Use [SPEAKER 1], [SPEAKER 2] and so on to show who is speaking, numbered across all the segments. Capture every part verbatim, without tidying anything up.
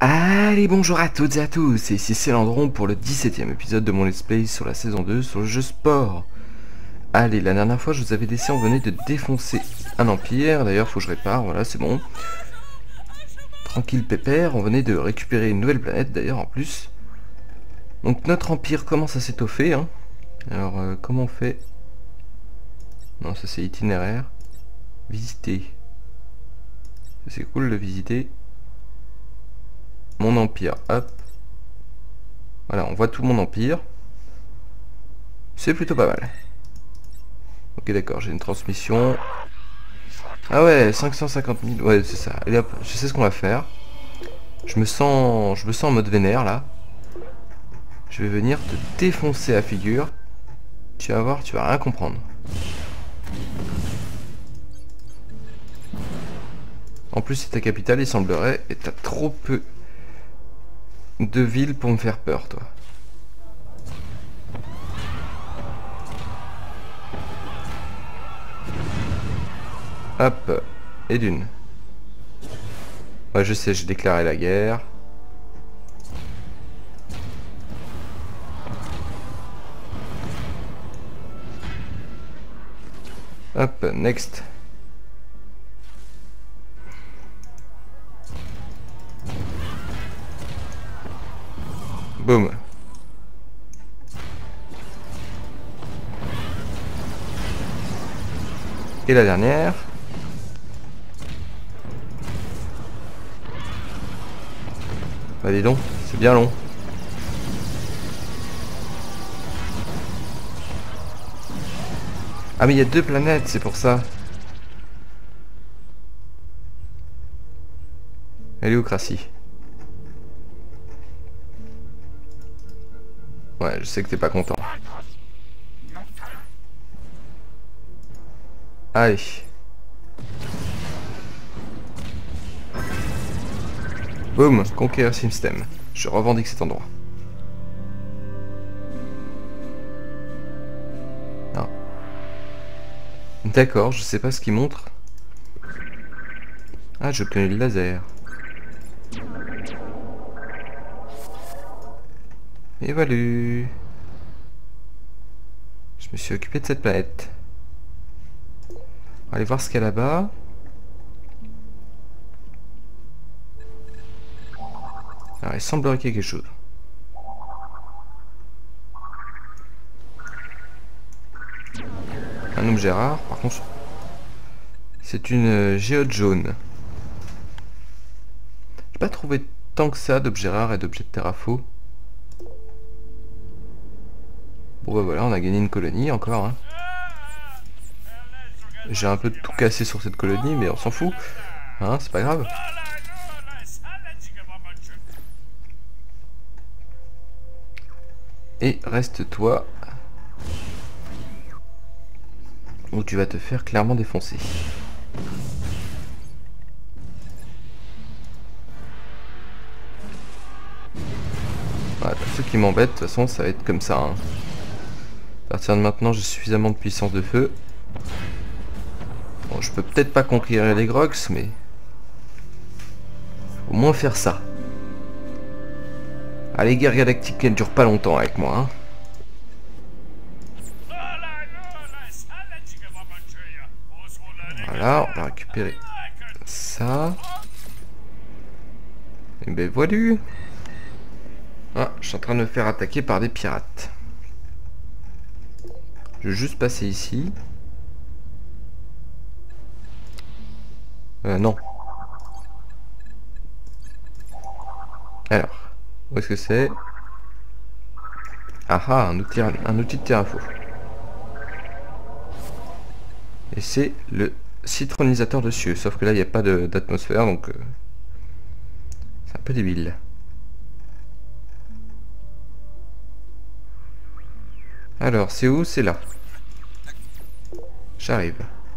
[SPEAKER 1] Allez, bonjour à toutes et à tous, et ici c'est Landron pour le dix-septième épisode de mon let's play sur la saison deux sur le jeu sport. Allez, la dernière fois je vous avais laissé, on venait de défoncer un empire, d'ailleurs faut que je répare, voilà c'est bon. Tranquille pépère, on venait de récupérer une nouvelle planète d'ailleurs en plus. Donc notre empire commence à s'étoffer, hein. Alors euh, comment on fait? Non, ça c'est itinéraire. Visiter. C'est cool de visiter. Mon empire, hop. Voilà, on voit tout mon empire. C'est plutôt pas mal. Ok, d'accord, j'ai une transmission. Ah ouais, cinq cent cinquante mille, ouais, c'est ça. Allez hop, je sais ce qu'on va faire. Je me sens je me sens en mode vénère, là. Je vais venir te défoncer la figure. Tu vas voir, tu vas rien comprendre. En plus, c'est ta capitale, il semblerait, et t'as trop peu de villes pour me faire peur, toi. Hop, et d'une. Ouais, je sais, j'ai déclaré la guerre. Hop, next. Boum. Et la dernière. Bah dis donc, c'est bien long. Ah mais il y a deux planètes, c'est pour ça. Héliocratie. Ouais, je sais que t'es pas content. Allez. Boum, conquérir système. Je revendique cet endroit. Non. D'accord, je sais pas ce qu'il montre. Ah, j'ai obtenu le laser. Et voilà. Je me suis occupé de cette planète. On va aller voir ce qu'il y a là-bas. Alors, il semblerait qu'il y ait quelque chose. Un objet rare, par contre, c'est une euh, géode jaune. J'ai pas trouvé tant que ça d'objets rares et d'objets de terrafaux. Bon bah voilà, on a gagné une colonie encore. Hein. J'ai un peu tout cassé sur cette colonie, mais on s'en fout. Hein, c'est pas grave. Et reste toi. Où tu vas te faire clairement défoncer. Voilà, ceux qui m'embêtent, de toute façon, ça va être comme ça. Hein. À partir de maintenant, j'ai suffisamment de puissance de feu. Bon, je peux peut-être pas conquérir les Grox, mais... au moins faire ça. Allez, guerre galactique, elle ne dure pas longtemps avec moi. Hein. Voilà, on va récupérer ça. Et ben voilà. Ah, je suis en train de me faire attaquer par des pirates. Je vais juste passer ici. Euh, non. Alors, où est-ce que c'est? Ah ah, un outil, un outil de terrafaux. Et c'est le citronisateur de cieux. Sauf que là, il n'y a pas d'atmosphère, donc... Euh, c'est un peu débile. Alors, c'est où? C'est là. J'arrive.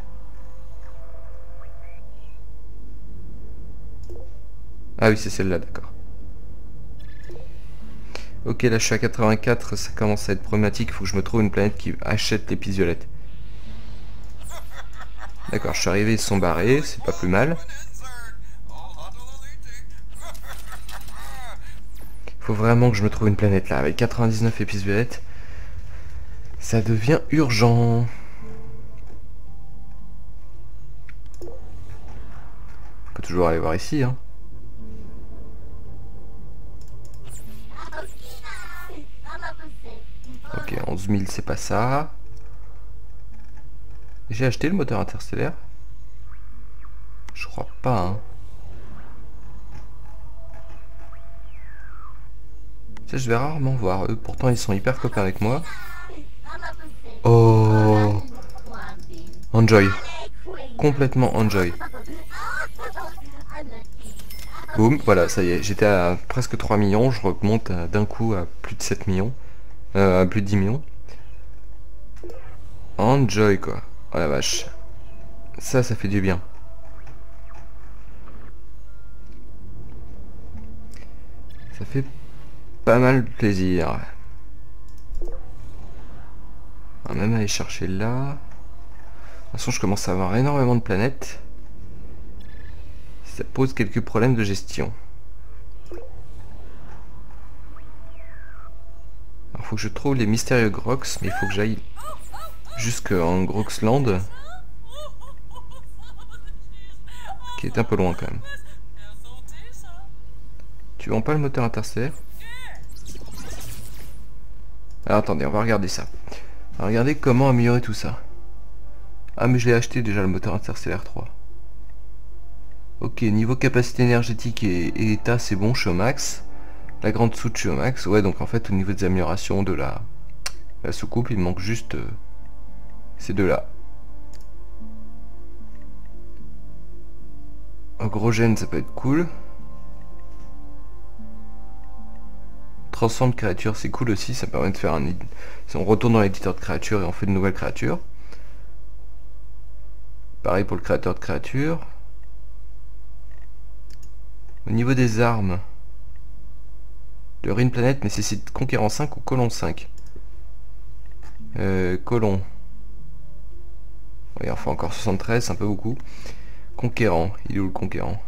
[SPEAKER 1] Ah oui, c'est celle-là, d'accord. Ok, là je suis à quatre-vingt-quatre, ça commence à être problématique, il faut que je me trouve une planète qui achète l'épice violette. D'accord, je suis arrivé, ils sont barrés, c'est pas plus mal. Faut vraiment que je me trouve une planète là. Avec quatre-vingt-dix-neuf épices violettes, ça devient urgent. On peut toujours aller voir ici, hein. Ok, onze mille, c'est pas ça. J'ai acheté le moteur interstellaire? Je crois pas, hein. Ça, je vais rarement voir eux. Pourtant, ils sont hyper copains avec moi. Oh, enjoy. Complètement enjoy. Boum, voilà, ça y est. J'étais à presque trois millions. Je remonte d'un coup à plus de sept millions. Euh, à plus de dix millions. Enjoy, quoi. Oh la vache. Ça, ça fait du bien. Ça fait pas mal de plaisir. On va même aller chercher là. De toute façon, je commence à avoir énormément de planètes. Ça pose quelques problèmes de gestion. Alors, faut que je trouve les mystérieux Grox, mais il faut que j'aille jusqu'en Groxland. Qui est un peu loin quand même. Tu vends pas le moteur interstellaire? Alors attendez, on va regarder ça. On va regarder comment améliorer tout ça. Ah mais je l'ai acheté déjà le moteur interstellaire trois. Ok, niveau capacité énergétique et, et état c'est bon, je suis au max. La grande soute je suis au max. Ouais, donc en fait au niveau des améliorations de la, la soucoupe il me manque juste euh, ces deux là. Ogrogène ça peut être cool. Transforme créature, c'est cool aussi, ça permet de faire un... Si on retourne dans l'éditeur de créatures et on fait de nouvelles créatures. Pareil pour le créateur de créatures. Au niveau des armes, le Ruine Planète nécessite Conquérant cinq ou Colon cinq. Euh, Colon. Oui, il en faut encore soixante-treize, c'est un peu beaucoup. Conquérant, il est où le Conquérant?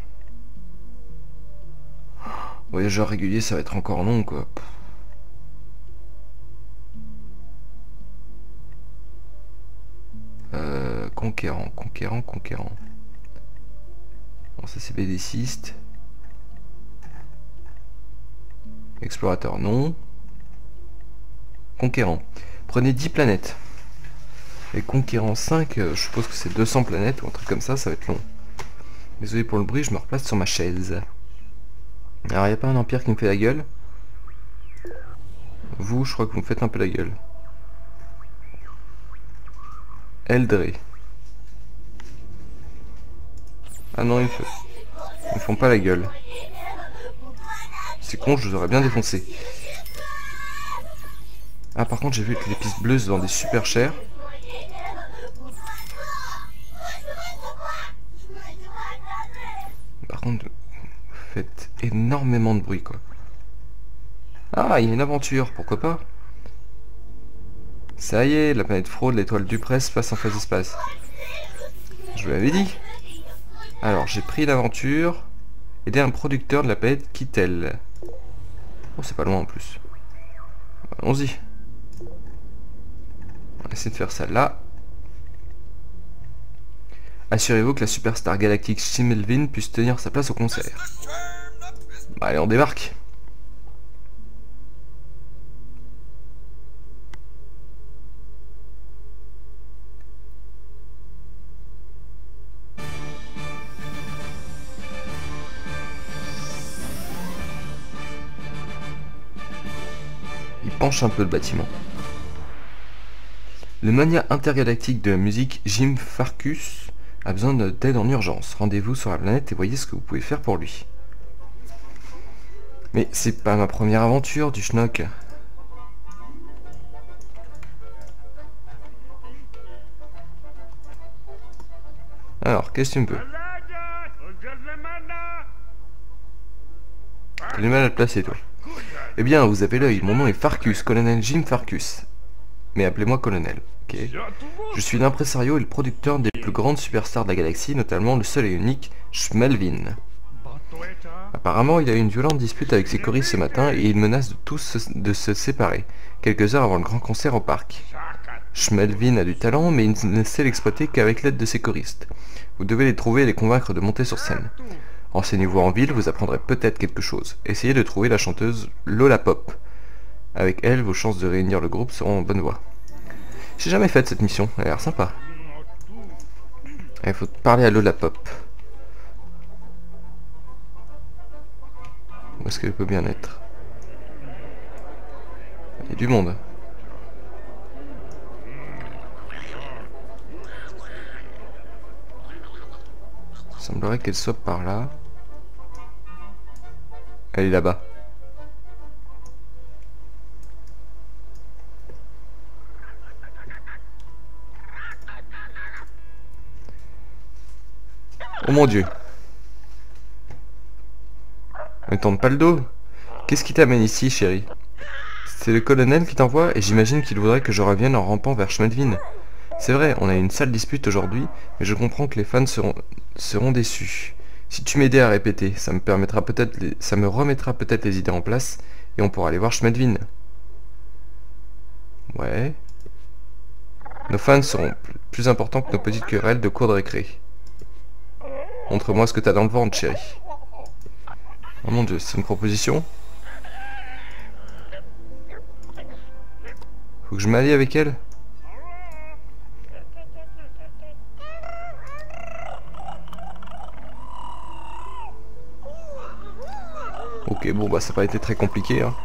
[SPEAKER 1] Voyageur régulier, ça va être encore long, quoi. Euh, conquérant, conquérant, conquérant. Bon, ça c'est bédéciste. Explorateur, non. Conquérant. Prenez dix planètes. Et conquérant cinq, euh, je suppose que c'est deux cents planètes ou un truc comme ça, ça va être long. Désolé pour le bruit, je me replace sur ma chaise. Alors, il n'y a pas un empire qui me fait la gueule? Vous, je crois que vous me faites un peu la gueule. Eldré. Ah non, ils me, fait... ils me font pas la gueule. C'est con, je vous aurais bien défoncé. Ah, par contre, j'ai vu que les pistes bleues se vendaient super cher. Par contre, vous faites énormément de bruit, quoi. Ah, il y a une aventure, pourquoi pas? Ça y est, la planète fraude, l'étoile Dupresse passe en phase espace. Je vous l'avais dit. Alors, j'ai pris l'aventure. Aider un producteur de la planète Kittel. Oh, c'est pas loin en plus. Allons-y. On va essayer de faire ça là. Assurez-vous que la superstar galactique Schimmelvin puisse tenir sa place au concert. Bah, allez, on débarque. Il penche un peu le bâtiment. Le mania intergalactique de la musique Jim Farkus a besoin d'aide en urgence. Rendez-vous sur la planète et voyez ce que vous pouvez faire pour lui. Mais c'est pas ma première aventure du schnock. Alors, qu'est-ce que tu me veux? T'as du mal à te placer, toi. Eh bien, vous avez l'œil. Mon nom est Farkus, colonel Jim Farkus. Mais appelez-moi colonel, ok? Je suis l'impresario et le producteur des plus grandes superstars de la galaxie, notamment le seul et unique Schmelvin. Apparemment, il a eu une violente dispute avec ses choristes ce matin et il menace de tous se, de se séparer, quelques heures avant le grand concert au parc. Schmelvin a du talent, mais il ne sait l'exploiter qu'avec l'aide de ses choristes. Vous devez les trouver et les convaincre de monter sur scène. Renseignez-vous en ville, vous apprendrez peut-être quelque chose. Essayez de trouver la chanteuse Lola Pop. Avec elle, vos chances de réunir le groupe seront en bonne voie. J'ai jamais fait cette mission, elle a l'air sympa. Il faut parler à Lola Pop. Où est-ce qu'elle peut bien être? Il y a du monde. Il semblerait qu'elle soit par là. Elle est là-bas. Oh mon Dieu. Ne tourne pas le dos. Qu'est-ce qui t'amène ici, chérie? C'est le colonel qui t'envoie et j'imagine qu'il voudrait que je revienne en rampant vers Schmelvin. C'est vrai, on a eu une sale dispute aujourd'hui, mais je comprends que les fans seront, seront déçus. Si tu m'aidais à répéter, ça me permettra peut-être, les, ça me remettra peut-être les idées en place et on pourra aller voir Schmelvin. Ouais. Nos fans seront plus importants que nos petites querelles de cours de récré. Montre-moi ce que t'as dans le ventre, chérie. Oh mon Dieu, c'est une proposition? Faut que je m'allie avec elle? Ok, bon bah ça n'a pas été très compliqué, hein.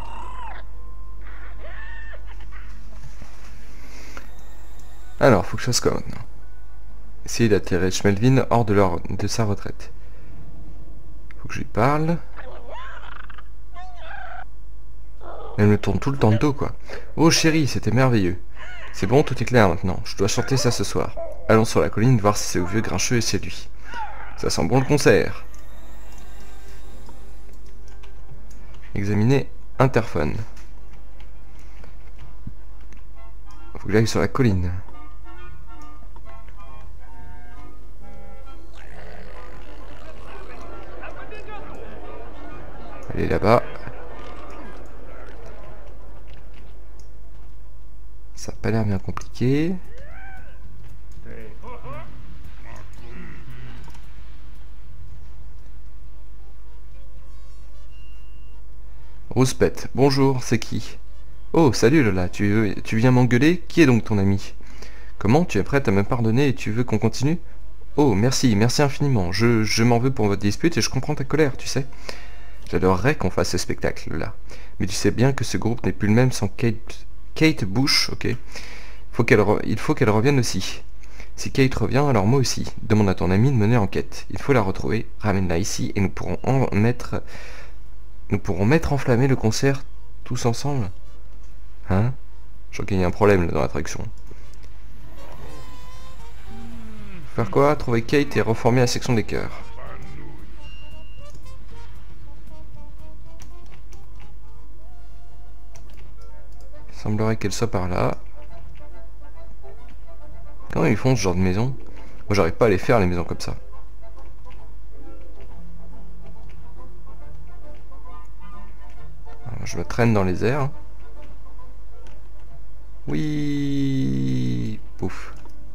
[SPEAKER 1] Alors, faut que je fasse quoi maintenant? Essayer d'attirer Schmelvin hors de, leur, de sa retraite. Faut que je lui parle. Elle me tourne tout le temps de dos, quoi. Oh chérie, c'était merveilleux. C'est bon, tout est clair maintenant. Je dois chanter ça ce soir. Allons sur la colline voir si c'est au vieux grincheux et c'est lui. Ça sent bon le concert. Examiner interphone. Faut que j'aille sur la colline. Elle est là-bas. Ça n'a pas l'air bien compliqué. Rouspette, bonjour, c'est qui? Oh, salut Lola, tu, veux, tu viens m'engueuler? Qui est donc ton ami? Comment, tu es prête à me pardonner et tu veux qu'on continue? Oh, merci, merci infiniment. Je, je m'en veux pour votre dispute et je comprends ta colère, tu sais. J'adorerais qu'on fasse ce spectacle, Lola. Mais tu sais bien que ce groupe n'est plus le même sans Kate... Kate Bush, ok. Faut qu'elle re... Il faut qu'elle revienne aussi. Si Kate revient, alors moi aussi. Demande à ton ami de mener enquête. Il faut la retrouver, ramène-la ici et nous pourrons en mettre... Nous pourrons mettre enflammer le concert tous ensemble. Hein? Je crois qu'il y a un problème là, dans l'attraction. Faire quoi? Trouver Kate et reformer la section des chœurs. Il semblerait qu'elle soit par là. Comment ils font ce genre de maison? Moi j'arrive pas à les faire les maisons comme ça. Alors, je me traîne dans les airs. Oui. Pouf.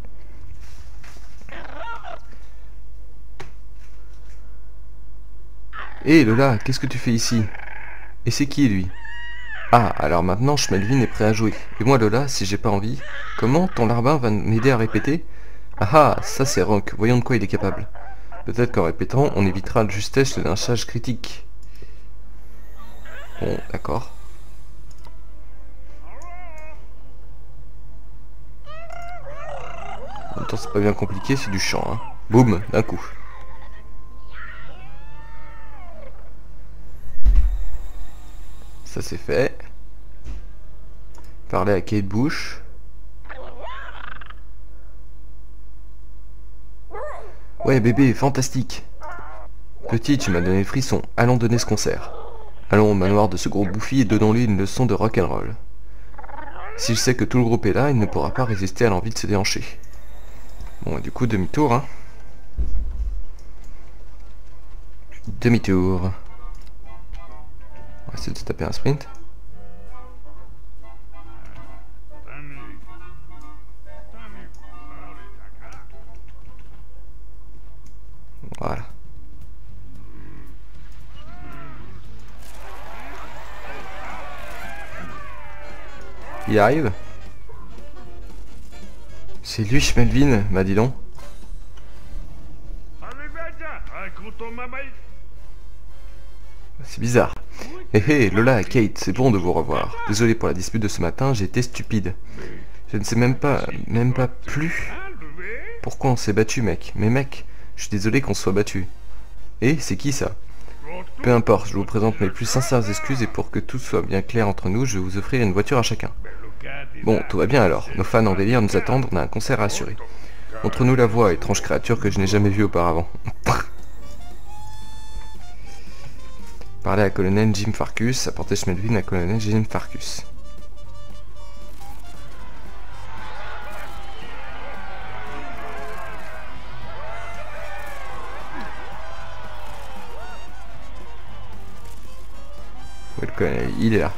[SPEAKER 1] Hé Lola, qu'est-ce que tu fais ici? Et c'est qui lui? Ah, alors maintenant Schmelvin est prêt à jouer. Et moi Lola, si j'ai pas envie, comment ton larbin va m'aider à répéter? Ah ah, ça c'est Rock, voyons de quoi il est capable. Peut-être qu'en répétant, on évitera de justesse le lynchage critique. Bon, d'accord. En même temps, c'est pas bien compliqué, c'est du chant, hein. Boum, d'un coup. Ça c'est fait. Parler à Kate Bush. Ouais bébé, fantastique. Petit, tu m'as donné le frisson. Allons donner ce concert. Allons au manoir de ce gros bouffi et donnons-lui une leçon de rock'n'roll. S'il sait que tout le groupe est là, il ne pourra pas résister à l'envie de se déhancher. Bon, et du coup, demi-tour, hein. Demi-tour. essayer de se taper un sprint. Voilà. Il arrive. C'est lui, Schmelvin, bah dis donc. C'est bizarre. Hé hé, Lola, Kate, c'est bon de vous revoir. Désolé pour la dispute de ce matin, j'ai été stupide. Je ne sais même pas, même pas plus pourquoi on s'est battu, mec. Mais mec, je suis désolé qu'on se soit battu. Et c'est qui ça? Peu importe, je vous présente mes plus sincères excuses et pour que tout soit bien clair entre nous, je vais vous offrir une voiture à chacun. Bon, tout va bien alors. Nos fans en délire nous attendent, on a un concert à assurer. Montre-nous la voie, étrange créature que je n'ai jamais vue auparavant. Parler à colonel Jim Farkus, apporter Schmelvin à colonel Jim Farkus. Où est le colonel? Il est là.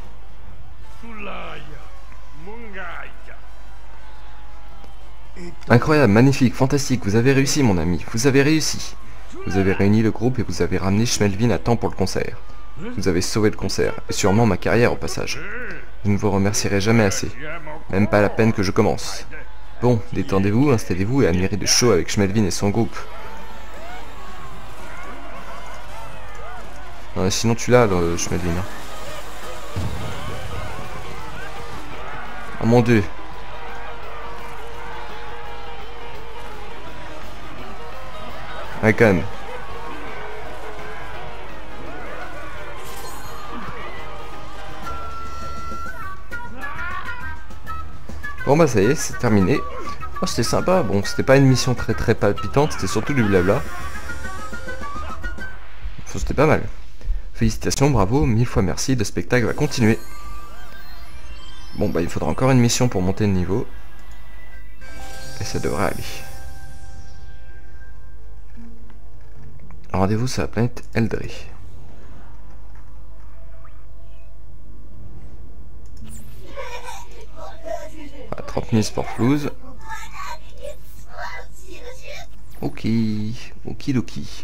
[SPEAKER 1] Incroyable, magnifique, fantastique, vous avez réussi mon ami, vous avez réussi. Vous avez réuni le groupe et vous avez ramené Schmelvin à temps pour le concert. Vous avez sauvé le concert, et sûrement ma carrière au passage. Je ne vous remercierai jamais assez. Même pas la peine que je commence. Bon, détendez-vous, installez-vous et admirez le show avec Schmelvin et son groupe. Euh, sinon tu l'as, le Schmelvin. Hein. Oh mon dieu. Ouais, quand même. Bon bah ça y est, c'est terminé. Oh, c'était sympa. Bon, c'était pas une mission très très palpitante, c'était surtout du blabla. Enfin, c'était pas mal. Félicitations, bravo, mille fois merci, le spectacle va continuer. Bon bah il faudra encore une mission pour monter le niveau. Et ça devrait aller. Rendez-vous sur la planète Eldry. Voilà, trente mille sport flouze. Ok, okidoki.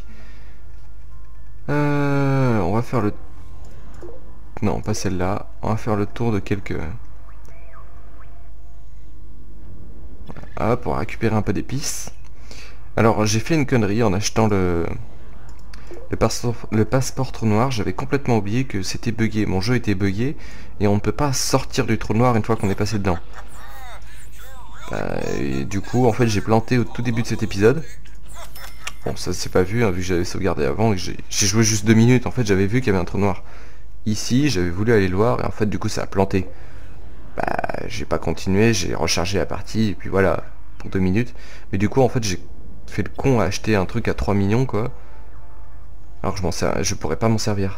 [SPEAKER 1] Euh, on va faire le... Non, pas celle-là. On va faire le tour de quelques... Voilà, pour récupérer un peu d'épices. Alors, j'ai fait une connerie en achetant le... Le passeport, le passeport trou noir, j'avais complètement oublié que c'était buggé. Mon jeu était buggé et on ne peut pas sortir du trou noir une fois qu'on est passé dedans. Euh, et du coup, en fait, j'ai planté au tout début de cet épisode. Bon, ça c'est pas vu, hein, vu que j'avais sauvegardé avant et que j'ai joué juste deux minutes. En fait, j'avais vu qu'il y avait un trou noir ici, j'avais voulu aller le voir et en fait, du coup, ça a planté. Bah, j'ai pas continué, j'ai rechargé la partie et puis voilà, pour deux minutes. Mais du coup, en fait, j'ai fait le con à acheter un truc à trois millions, quoi. Alors que je m'en sers, je pourrais pas m'en servir.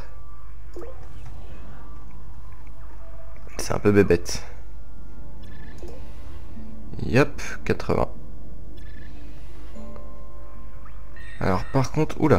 [SPEAKER 1] C'est un peu bébête. Yep, quatre-vingts. Alors par contre, oula.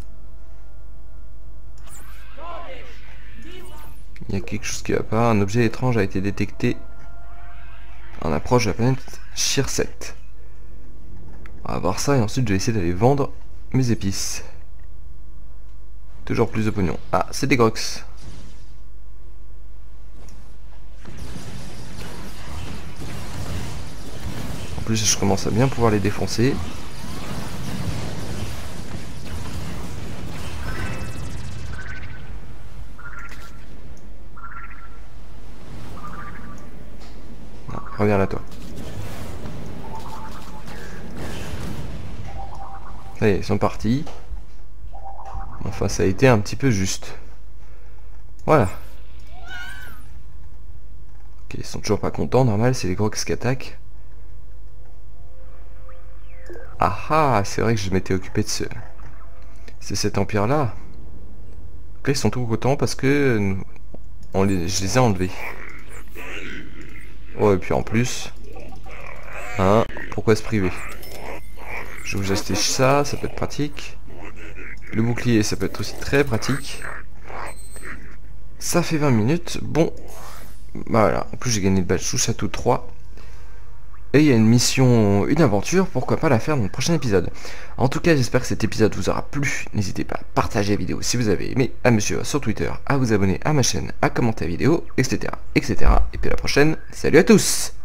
[SPEAKER 1] Il y a quelque chose qui va pas. Un objet étrange a été détecté en approche de la planète Shirset. On va voir ça et ensuite je vais essayer d'aller vendre mes épices. Toujours plus de pognon. Ah, c'est des grox. En plus, je commence à bien pouvoir les défoncer. Non, reviens là, toi. Allez, ils sont partis. Enfin, ça a été un petit peu juste. Voilà. Ok, ils sont toujours pas contents, normal, c'est les grox qui attaquent. Ah ah, c'est vrai que je m'étais occupé de ce... C'est cet empire-là. Donc là, ils sont tout contents parce que... On les... Je les ai enlevés. Oh, et puis en plus... Hein, pourquoi se priver? Je vais vous acheter ça, ça peut être pratique. Le bouclier, ça peut être aussi très pratique. Ça fait vingt minutes. Bon, bah voilà. En plus, j'ai gagné le badge sous château trois. Et il y a une mission, une aventure, pourquoi pas la faire dans le prochain épisode. En tout cas, j'espère que cet épisode vous aura plu. N'hésitez pas à partager la vidéo si vous avez aimé, à me suivre sur Twitter, à vous abonner à ma chaîne, à commenter la vidéo, et cetera, et cetera. Et puis à la prochaine, salut à tous!